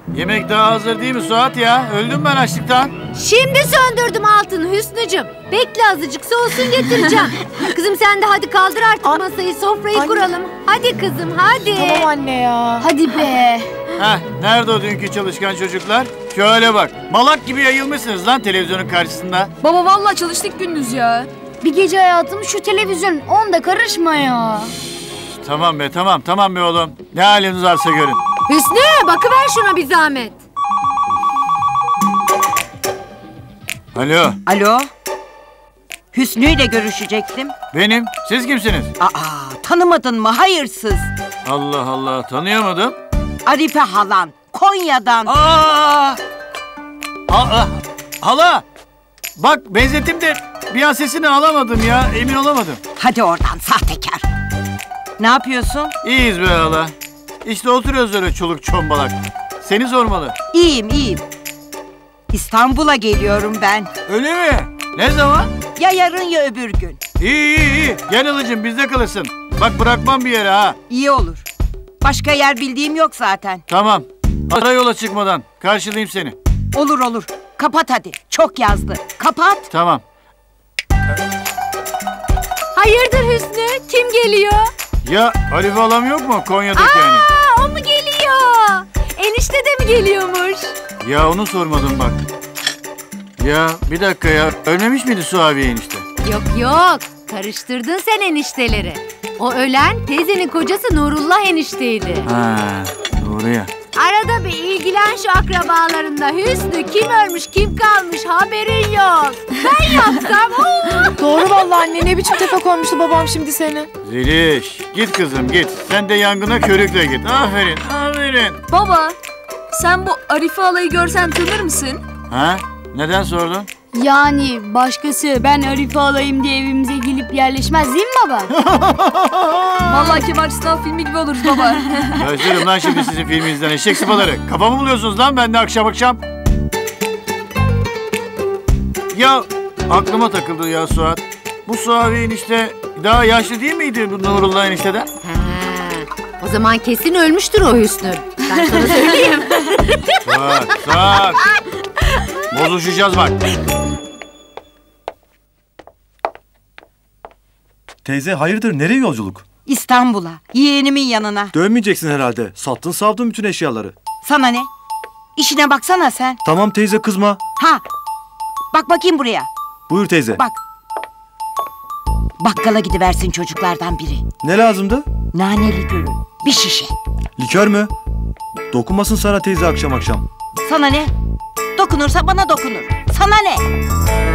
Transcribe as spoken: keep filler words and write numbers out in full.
Yemek daha hazır değil mi Suat ya? Öldüm ben açlıktan. Şimdi söndürdüm altını Hüsnücüm. Bekle azıcık soğusun getireceğim. Kızım sen de hadi kaldır artık An masayı, sofrayı anne. kuralım. Hadi kızım hadi. Tamam anne ya. Hadi be. Heh, nerede o dünkü çalışkan çocuklar? Şöyle bak. Malak gibi yayılmışsınız lan televizyonun karşısında. Baba vallahi çalıştık gündüz ya. Bir gece hayatım şu televizyon. Onda karışma ya. Tamam be tamam tamam be oğlum. Ne haliniz varsa görün. Hüsnü bakıver şuna bir zahmet. Alo. Alo. Hüsnü ile görüşecektim. Benim. Siz kimsiniz? Aa, tanımadın mı hayırsız? Allah Allah, tanıyamadım. Arife halan, Konya'dan. Aa! Ha, hala! Bak benzetim de bir an sesini alamadım ya, emin olamadım. Hadi oradan sahtekar. Ne yapıyorsun? İyiyiz be hala. İşte oturuyoruz öyle çoluk çombalak. Seni sormalı. İyiyim, iyiyim. İstanbul'a geliyorum ben. Öyle mi? Ne zaman? Ya yarın ya öbür gün. İyi iyi iyi. Gel halacığım bizde kalırsın. Bak bırakmam bir yere ha. İyi olur. Başka yer bildiğim yok zaten. Tamam. Ara yola çıkmadan karşılayayım seni. Olur olur. Kapat hadi. Çok yazdı. Kapat. Tamam. Hayırdır Hüsnü? Kim geliyor? Ya Arife halam yok mu Konya'daki Aa, hani? o mu geliyor? Enişte de mi geliyormuş? Ya onu sormadım bak. Ya bir dakika ya. Ölmemiş miydi Suavi enişte? Yok yok. Karıştırdın sen enişteleri. O ölen teyzenin kocası Nurullah enişteydi. Ha, doğru ya. Arada bir ilgilen şu akrabalarında. Hüsnü kim ölmüş kim kalmış haberin yok. Ben yapsam oo. Doğru vallahi anne, ne biçim tepe koymuştu babam şimdi seni. Zeliş git kızım git. Sen de yangına körükle git. Aferin aferin. Baba sen bu Arife halayı görsen tanır mısın? Ha? Neden sordun? Yani başkası ben Arife alayım diye evimize gelip yerleşmez değil mi baba? Vallahi Kemal Sunal filmi gibi oluruz baba. Başlarım lan şimdi sizin filminizden eşek sıpaları. Kafamı buluyorsunuz lan ben de akşam akşam. Ya aklıma takıldı ya Suat. Bu Suavi enişte daha yaşlı değil miydi bu Nurullah enişteden? O zaman kesin ölmüştür o Hüsnü. Ben sana söyleyeyim. Suat, Suat. Bozuşacağız bak. Teyze hayırdır, nereye yolculuk? İstanbul'a, yeğenimin yanına. Dönmeyeceksin herhalde. Sattın savdın bütün eşyaları. Sana ne? İşine baksana sen. Tamam teyze, kızma. Ha, bak bakayım buraya. Buyur teyze. Bak. Bakkala gidiversin çocuklardan biri. Ne lazımdı? Naneli gülü, bir şişe. Likör mü? Dokunmasın sana teyze akşam akşam. Sana ne? Dokunursa bana dokunur. Sana ne?